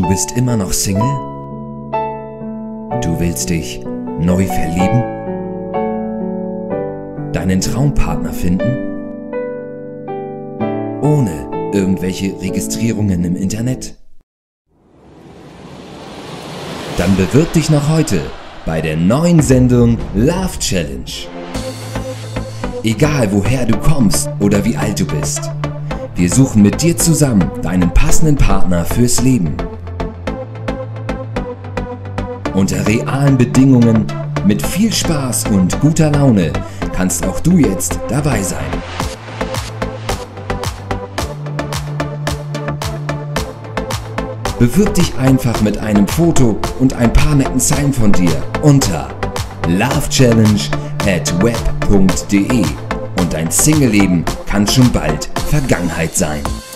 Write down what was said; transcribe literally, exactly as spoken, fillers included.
Du bist immer noch Single? Du willst dich neu verlieben? Deinen Traumpartner finden? Ohne irgendwelche Registrierungen im Internet? Dann bewirb dich noch heute bei der neuen Sendung Love Challenge. Egal woher du kommst oder wie alt du bist, wir suchen mit dir zusammen deinen passenden Partner fürs Leben. Unter realen Bedingungen, mit viel Spaß und guter Laune kannst auch du jetzt dabei sein. Bewirb dich einfach mit einem Foto und ein paar netten Zeilen von dir unter lovechallenge at web punkt de und dein Single-Leben kann schon bald Vergangenheit sein.